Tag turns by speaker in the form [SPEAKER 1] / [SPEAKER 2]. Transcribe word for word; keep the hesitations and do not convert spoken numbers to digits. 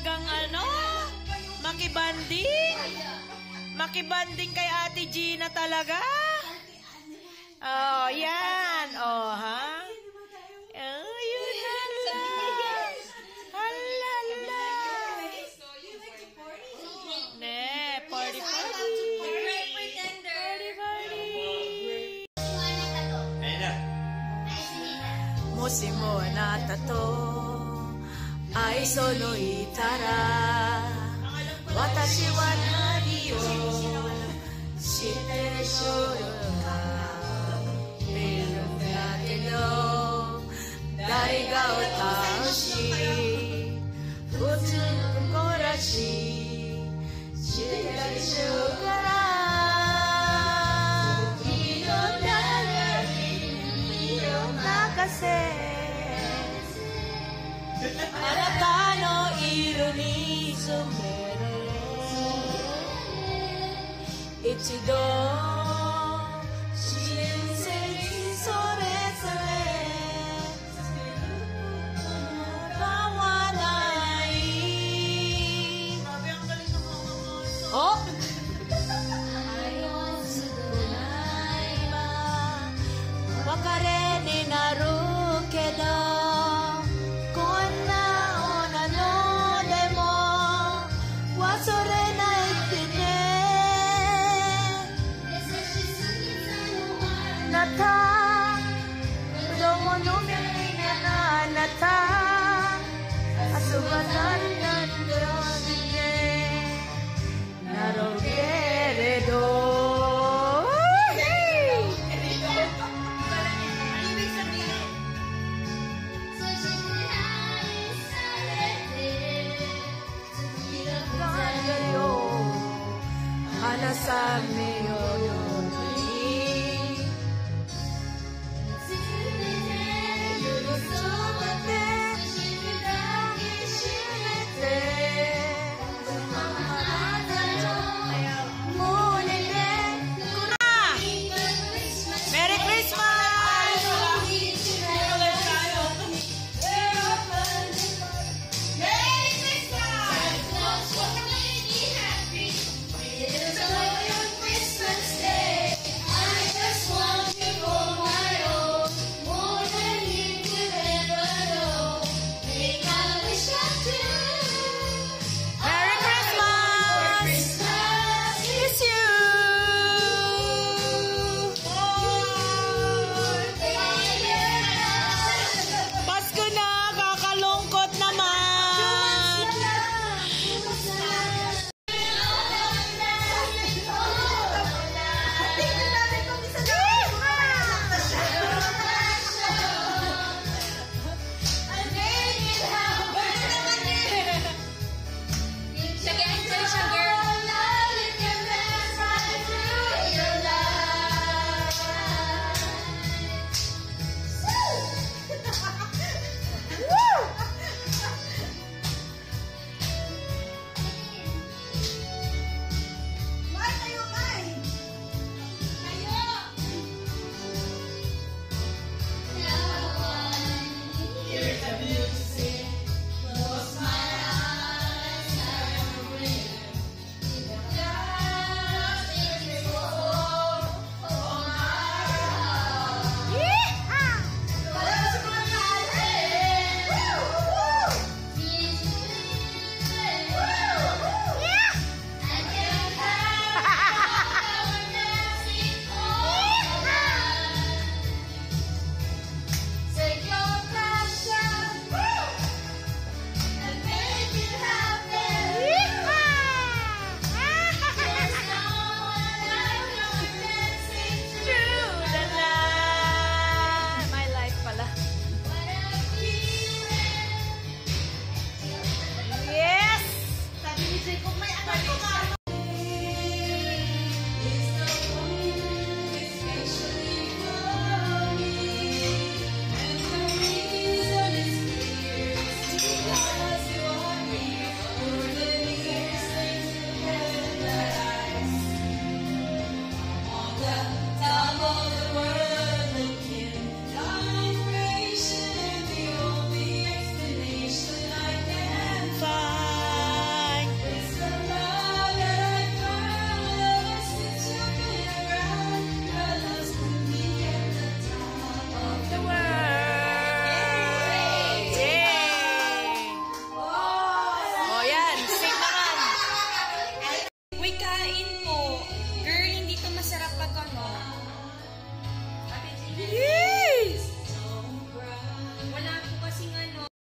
[SPEAKER 1] talagang ano, makibanding. Makibanding kay Ate Gina talaga. Oh, yan. Oh, ha? Oh, yun, hala. Hala, hala. Ne, party, party. Party, party. Musimo natato, ai sono itara. Watashi wa nani o shite shou ka. Meru da kedo, dai ga otau shi, futsu korashi, shite shou kara. Iro nagari, iro nakase. あなたの色に染める一度人生それぞれ変わらないお愛を少ないわ別れになるけどあなた子供の目にあなた遊ばないなんてなろうけれど離さめ